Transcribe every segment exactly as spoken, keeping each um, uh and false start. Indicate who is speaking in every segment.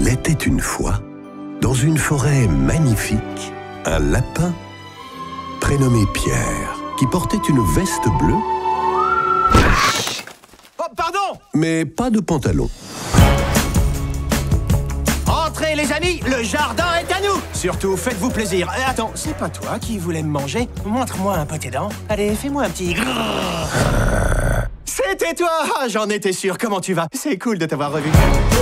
Speaker 1: Il était une fois, dans une forêt magnifique, un lapin prénommé Pierre, qui portait une veste bleue.
Speaker 2: Oh, pardon!
Speaker 1: Mais pas de pantalon.
Speaker 2: Entrez, les amis, le jardin est à nous! Surtout, faites-vous plaisir. Euh, attends, c'est pas toi qui voulais me manger? Montre-moi un peu tes dents. Allez, fais-moi un petit... C'était toi! Ah, j'en étais sûr. Comment tu vas? C'est cool de t'avoir revu.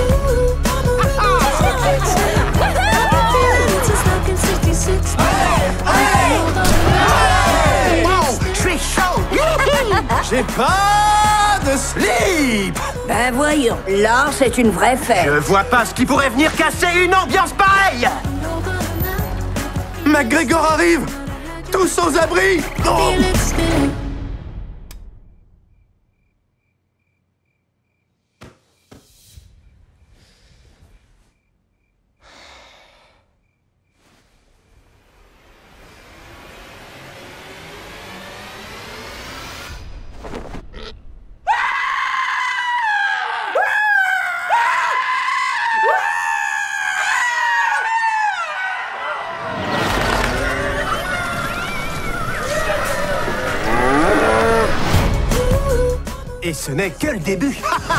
Speaker 2: Wow, je suis chaud! J'ai pas de slip!
Speaker 3: Ben voyons, là c'est une vraie fête.
Speaker 2: Je vois pas ce qui pourrait venir casser une ambiance pareille! McGregor arrive! Tous sans abri! Oh! Et ce n'est que le début.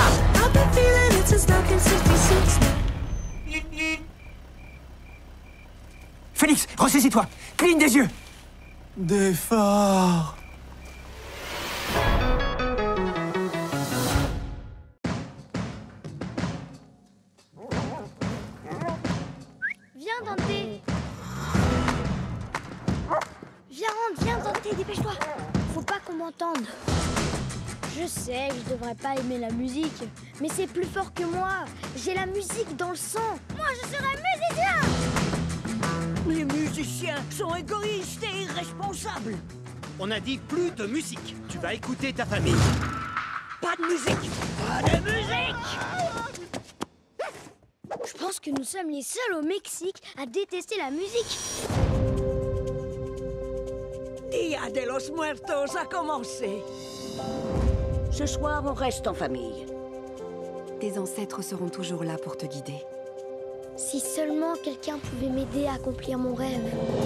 Speaker 2: Félix, ressaisis-toi. Cligne des yeux. D'effort.
Speaker 4: Viens, Dante. Viens, rentre, viens, Dante, dépêche-toi. Faut pas qu'on m'entende. Je sais que je devrais pas aimer la musique, mais c'est plus fort que moi. J'ai la musique dans le sang. Moi, je serai musicien.
Speaker 3: Les musiciens sont égoïstes et irresponsables.
Speaker 5: On a dit plus de musique. Tu vas écouter ta famille.
Speaker 3: Pas de musique. Pas de musique.
Speaker 4: Je pense que nous sommes les seuls au Mexique à détester la musique.
Speaker 3: Dia de los Muertos a commencé. Ce soir, on reste en famille.
Speaker 6: Tes ancêtres seront toujours là pour te guider.
Speaker 4: Si seulement quelqu'un pouvait m'aider à accomplir mon rêve.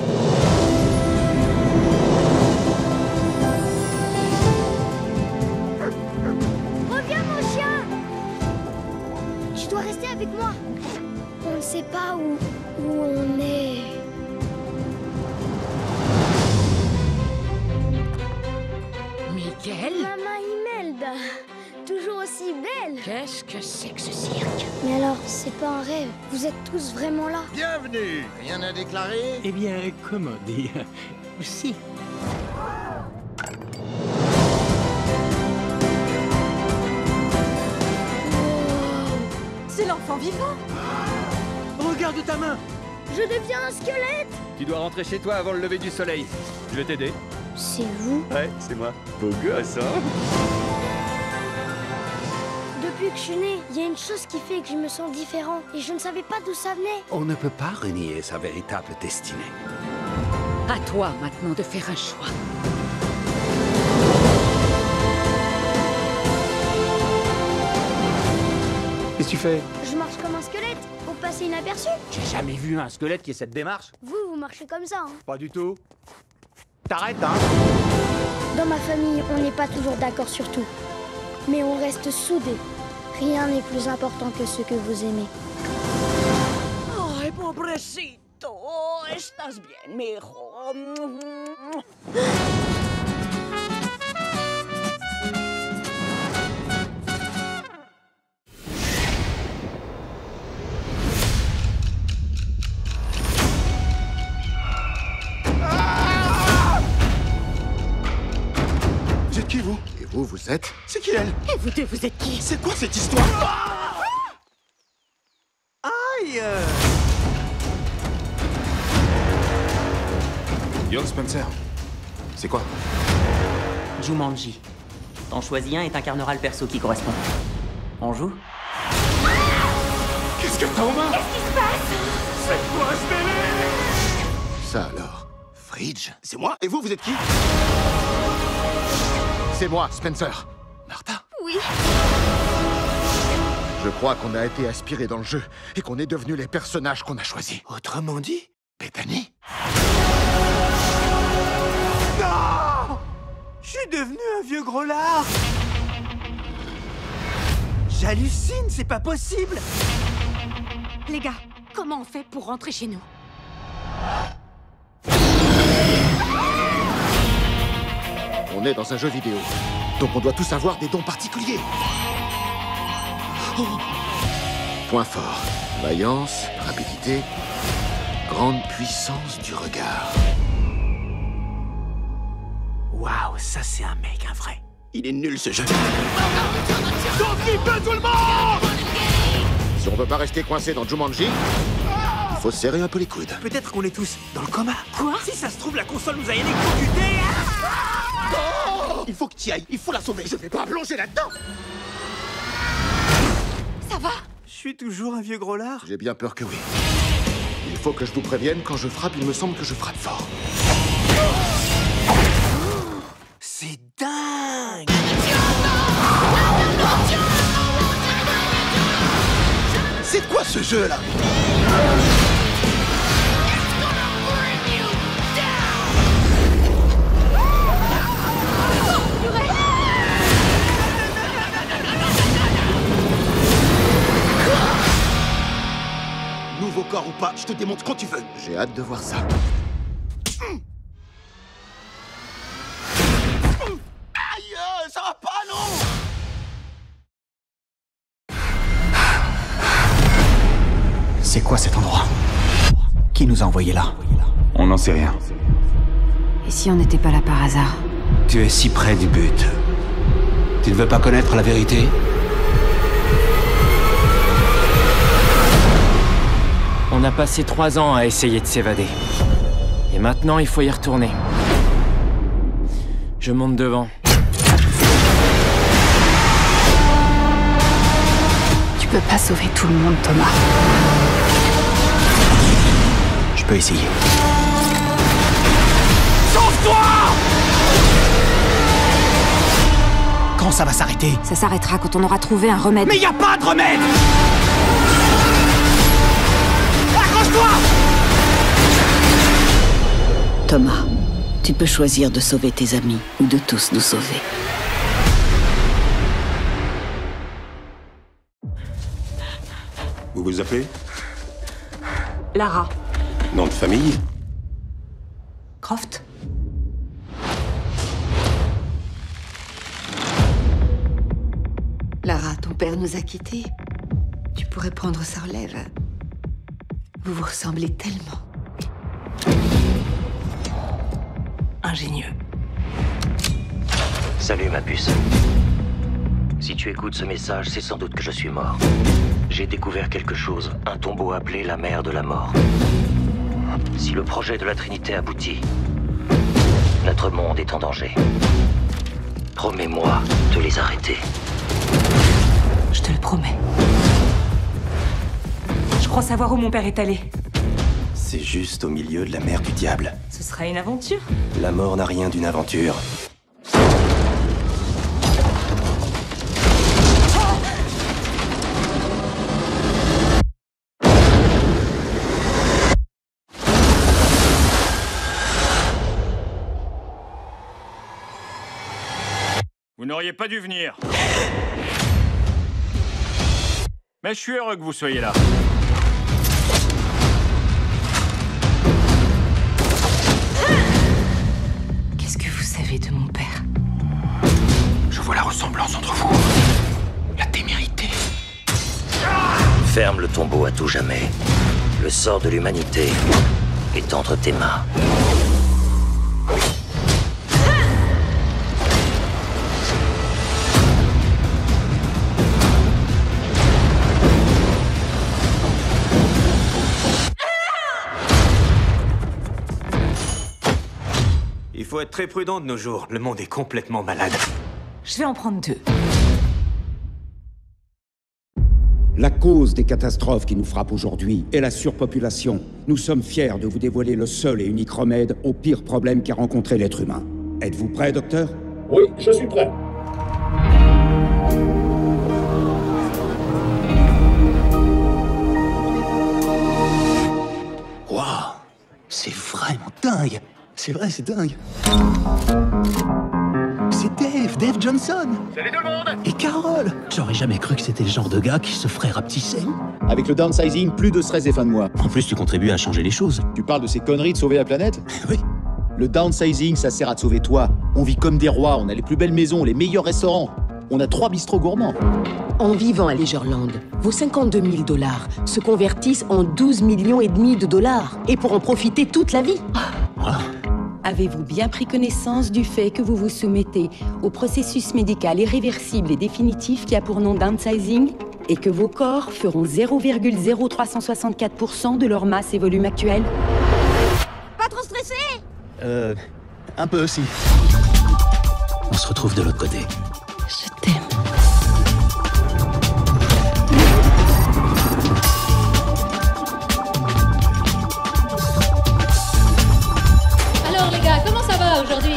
Speaker 4: Reviens, mon chien! Tu dois rester avec moi. On ne sait pas où, où on est.
Speaker 3: Miguel?
Speaker 4: Maman Imelda, toujours aussi belle.
Speaker 3: Qu'est-ce que c'est que ce cirque?
Speaker 4: Mais alors, c'est pas un rêve. Vous êtes tous vraiment là.
Speaker 7: Bienvenue. Rien à déclarer?
Speaker 5: Eh bien, comment dire? Si.
Speaker 3: C'est l'enfant vivant.
Speaker 5: Regarde ta main.
Speaker 4: Je deviens un squelette.
Speaker 8: Tu dois rentrer chez toi avant le lever du soleil. Je vais t'aider.
Speaker 4: C'est vous?
Speaker 8: Ouais, c'est moi. Beau gosse, hein?
Speaker 4: Depuis que je suis née, il y a une chose qui fait que je me sens différent. Et je ne savais pas d'où ça venait.
Speaker 7: On ne peut pas renier sa véritable destinée.
Speaker 3: À toi maintenant de faire un choix.
Speaker 5: Qu'est-ce que tu fais?
Speaker 4: Je marche comme un squelette pour passer inaperçu.
Speaker 5: J'ai jamais vu un squelette qui ait cette démarche.
Speaker 4: Vous, vous marchez comme ça, hein.
Speaker 5: Pas du tout. T'arrêtes, hein?
Speaker 4: Dans ma famille, on n'est pas toujours d'accord sur tout. Mais on reste soudés. Rien n'est plus important que ce que vous aimez.
Speaker 3: Ay, pobrecito. Estás bien, mijo.
Speaker 7: Vous êtes qui, vous? Et vous, vous êtes? C'est qui, elle?
Speaker 3: Et vous deux, vous êtes qui?
Speaker 7: C'est quoi cette histoire?
Speaker 2: Aïe!
Speaker 7: Yo, Spencer. C'est quoi?
Speaker 9: Jumanji. T'en choisis un et t'incarneras le perso qui correspond. On joue?
Speaker 7: Qu'est-ce que t'as aux mains?
Speaker 4: Qu'est-ce qui se passe?
Speaker 7: C'est quoi ce délire? Ça alors? Fridge? C'est moi? Et vous, vous êtes qui? C'est moi, Spencer. Martha?
Speaker 4: Oui.
Speaker 7: Je crois qu'on a été aspiré dans le jeu et qu'on est devenus les personnages qu'on a choisis.
Speaker 2: Autrement dit,
Speaker 7: Bethany?
Speaker 2: non! Je suis devenu un vieux gros lard. J'hallucine, c'est pas possible.
Speaker 10: Les gars, comment on fait pour rentrer chez nous?
Speaker 7: On est dans un jeu vidéo, donc on doit tous avoir des dons particuliers. Oh. Point fort, vaillance, rapidité, grande puissance du regard.
Speaker 2: Waouh, ça c'est un mec, un vrai.
Speaker 7: Il est nul ce jeu.
Speaker 2: Donc il peut tout le monde!
Speaker 7: Si on veut pas rester coincé dans Jumanji, il faut serrer un peu les coudes.
Speaker 2: Peut-être qu'on est tous dans le coma.
Speaker 10: Quoi?
Speaker 2: Si ça se trouve, la console nous a électrocutés.
Speaker 7: Oh, il faut que tu y ailles, il faut la sauver. Je vais pas plonger là-dedans.
Speaker 10: Ça va?
Speaker 2: Je suis toujours un vieux gros lard.
Speaker 7: J'ai bien peur que oui. Il faut que je vous prévienne, quand je frappe, il me semble que je frappe fort.
Speaker 2: C'est dingue!
Speaker 7: C'est quoi ce jeu-là?
Speaker 2: Nouveau corps ou pas, je te démonte quand tu veux.
Speaker 7: J'ai hâte de voir ça.
Speaker 2: Aïe, ça va pas, non? C'est quoi cet endroit? Qui nous a envoyés là?
Speaker 8: On n'en sait rien.
Speaker 6: Et si on n'était pas là par hasard?
Speaker 2: Tu es si près du but. Tu ne veux pas connaître la vérité?
Speaker 11: On a passé trois ans à essayer de s'évader. Et maintenant, il faut y retourner. Je monte devant.
Speaker 6: Tu peux pas sauver tout le monde, Thomas.
Speaker 2: Je peux essayer. Sauve-toi! Quand ça va s'arrêter?
Speaker 6: Ça s'arrêtera quand on aura trouvé un remède.
Speaker 2: Mais y a pas de remède! Accroche-toi!
Speaker 3: Thomas, tu peux choisir de sauver tes amis ou de tous nous sauver.
Speaker 12: Vous vous appelez?
Speaker 10: Lara.
Speaker 12: Nom de famille?
Speaker 10: Croft.
Speaker 6: Lara, ton père nous a quittés. Tu pourrais prendre sa relève. Vous vous ressemblez tellement.
Speaker 10: Ingénieux.
Speaker 13: Salut ma puce. Si tu écoutes ce message, c'est sans doute que je suis mort. J'ai découvert quelque chose, un tombeau appelé la mer de la mort. Si le projet de la Trinité aboutit, notre monde est en danger. Promets-moi de les arrêter.
Speaker 10: Je te le promets. Je crois savoir où mon père est allé.
Speaker 2: C'est juste au milieu de la mer du diable.
Speaker 10: Ce sera une aventure.
Speaker 2: La mort n'a rien d'une aventure.
Speaker 8: Vous n'auriez pas dû venir. Mais je suis heureux que vous soyez là.
Speaker 10: Qu'est-ce que vous savez de mon père?
Speaker 2: Je vois la ressemblance entre vous. La témérité.
Speaker 13: Ferme le tombeau à tout jamais. Le sort de l'humanité est entre tes mains.
Speaker 2: Il faut être très prudent de nos jours. Le monde est complètement malade.
Speaker 10: Je vais en prendre deux.
Speaker 14: La cause des catastrophes qui nous frappent aujourd'hui est la surpopulation. Nous sommes fiers de vous dévoiler le seul et unique remède au pire problème qu'a rencontré l'être humain. Êtes-vous prêt, docteur?
Speaker 15: Oui, je suis prêt. dingue. C'est vrai, c'est dingue. C'est Dave, Dave Johnson.
Speaker 16: Salut tout le monde.
Speaker 15: Et Carole. J'aurais jamais cru que c'était le genre de gars qui se ferait rapetisser.
Speaker 17: Avec le downsizing, plus de stress et fin de mois.
Speaker 15: En plus, tu contribues à changer les choses.
Speaker 17: Tu parles de ces conneries de sauver la planète?
Speaker 15: Oui.
Speaker 17: Le downsizing, ça sert à te sauver toi. On vit comme des rois, on a les plus belles maisons, les meilleurs restaurants. On a trois bistrots gourmands.
Speaker 18: En vivant à Leisureland, vos cinquante-deux mille dollars se convertissent en douze millions et demi de dollars. Et pour en profiter toute la vie.
Speaker 15: Ah.
Speaker 19: Avez-vous bien pris connaissance du fait que vous vous soumettez au processus médical irréversible et définitif qui a pour nom downsizing et que vos corps feront zéro virgule zéro trois cent soixante-quatre pour cent de leur masse et volume actuel?
Speaker 4: Pas trop stressé?
Speaker 15: Euh... Un peu aussi. On se retrouve de l'autre côté.
Speaker 19: Je t'aime.
Speaker 20: Alors les gars, comment ça va aujourd'hui?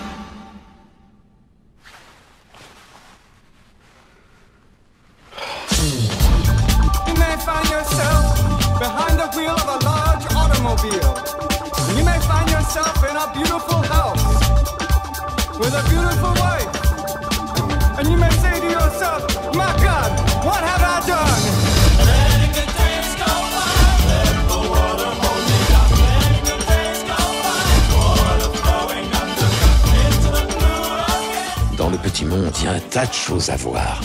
Speaker 21: You may find yourself behind the wheel of a large automobile. You may find yourself in a beautiful house with a beautiful wife. And you may say to yourself, my God, what have I done? Letting the days go by, let the water hold me down. Letting the days go by, water flowing under into the blue again.
Speaker 1: Dans le petit monde, il y a un tas de choses à voir.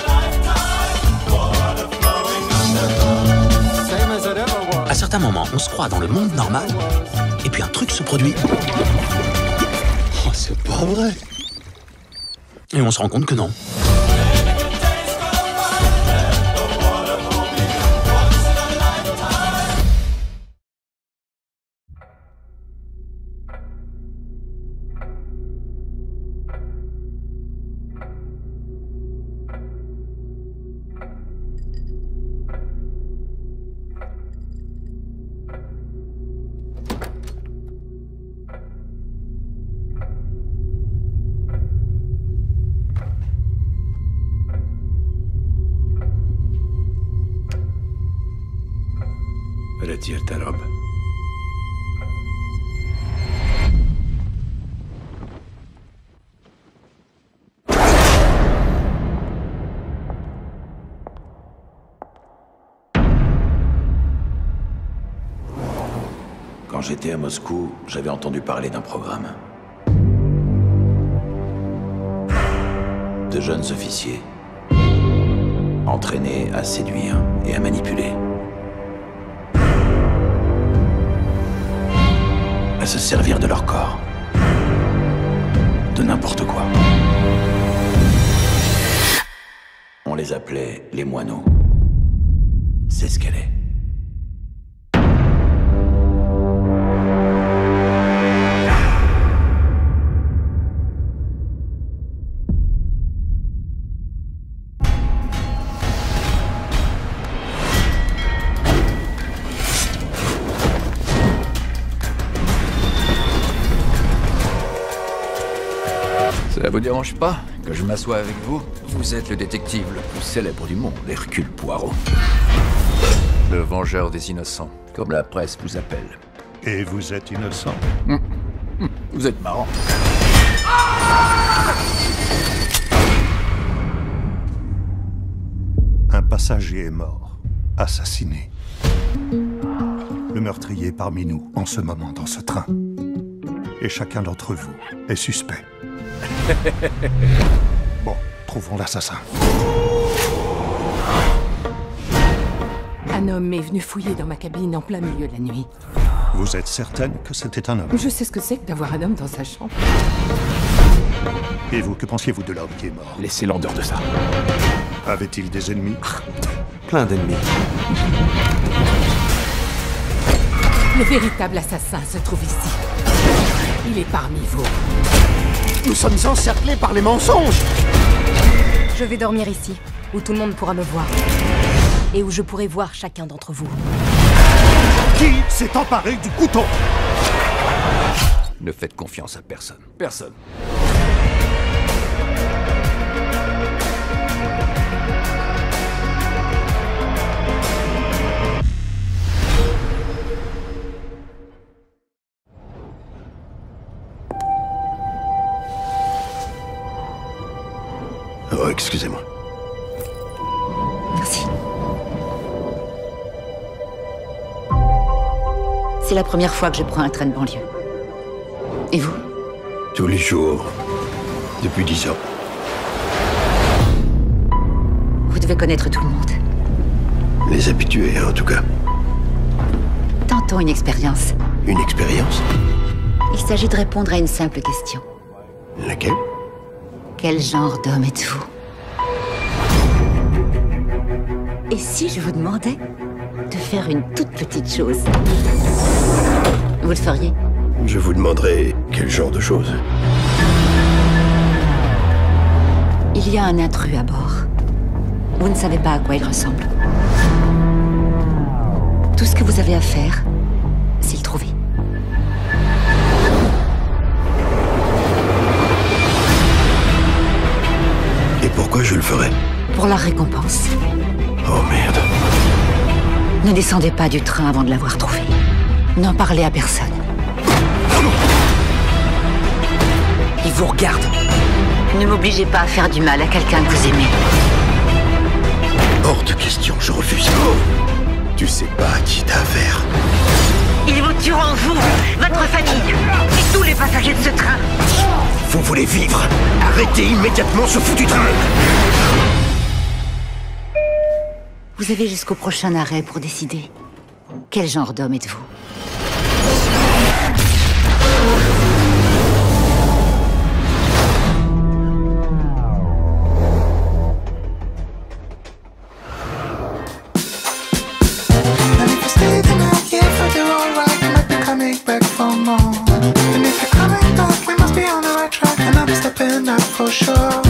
Speaker 15: À certains moments, on se croit dans le monde normal, et puis un truc se produit. Oh, c'est pas vrai. Et on se rend compte que non.
Speaker 1: Retire ta robe.
Speaker 7: Quand j'étais à Moscou, j'avais entendu parler d'un programme. De jeunes officiers entraînés à séduire et à manipuler. À se servir de leur corps. De n'importe quoi. On les appelait les moineaux. C'est ce qu'elle est.
Speaker 22: Ça vous dérange pas que je m'assoie avec vous? Vous êtes le détective le plus célèbre du monde, Hercule Poirot. Le vengeur des innocents, comme la presse vous appelle.
Speaker 12: Et vous êtes innocent?
Speaker 22: Mmh. Mmh. Vous êtes marrant.
Speaker 12: Un passager est mort, assassiné. Le meurtrier est parmi nous, en ce moment, dans ce train. Et chacun d'entre vous est suspect. Bon, trouvons l'assassin.
Speaker 10: Un homme est venu fouiller dans ma cabine en plein milieu de la nuit.
Speaker 12: Vous êtes certaine que c'était un homme?
Speaker 10: Je sais ce que c'est que d'avoir un homme dans sa chambre.
Speaker 12: Et vous, que pensiez-vous de l'homme qui est mort?
Speaker 1: Laissez l'odeur de ça.
Speaker 12: Avait-il des ennemis?
Speaker 1: Plein d'ennemis.
Speaker 10: Le véritable assassin se trouve ici. Il est parmi vous.
Speaker 15: Nous sommes encerclés par les mensonges.
Speaker 18: Je vais dormir ici, où tout le monde pourra me voir. Et où je pourrai voir chacun d'entre vous.
Speaker 12: Qui s'est emparé du couteau?
Speaker 22: Ne faites confiance à personne. Personne.
Speaker 1: Oh, excusez-moi.
Speaker 19: Merci. C'est la première fois que je prends un train de banlieue. Et vous?
Speaker 1: Tous les jours. Depuis dix ans.
Speaker 19: Vous devez connaître tout le monde.
Speaker 1: Les habitués, en tout cas.
Speaker 19: Tentons une expérience.
Speaker 1: Une expérience?
Speaker 19: Il s'agit de répondre à une simple question.
Speaker 1: Laquelle?
Speaker 19: Quel genre d'homme êtes-vous? Et si je vous demandais de faire une toute petite chose? Vous le feriez?
Speaker 1: Je vous demanderai quel genre de choses.
Speaker 19: Il y a un intrus à bord. Vous ne savez pas à quoi il ressemble. Tout ce que vous avez à faire, c'est le trouver.
Speaker 1: Et pourquoi je le ferais?
Speaker 19: Pour la récompense.
Speaker 1: Oh merde.
Speaker 19: Ne descendez pas du train avant de l'avoir trouvé. N'en parlez à personne. Il vous regarde. Ne m'obligez pas à faire du mal à quelqu'un que vous aimez.
Speaker 1: Hors de question, je refuse. Oh, tu sais pas à qui t'as affaire.
Speaker 19: Ils vous tueront, vous, votre famille, et tous les passagers de ce train.
Speaker 1: Vous voulez vivre? Arrêtez immédiatement ce foutu train!
Speaker 19: Vous avez jusqu'au prochain arrêt pour décider. Quel genre d'homme êtes-vous?
Speaker 21: And if you're coming back, we must be on the right track. And I'm stepping up for sure.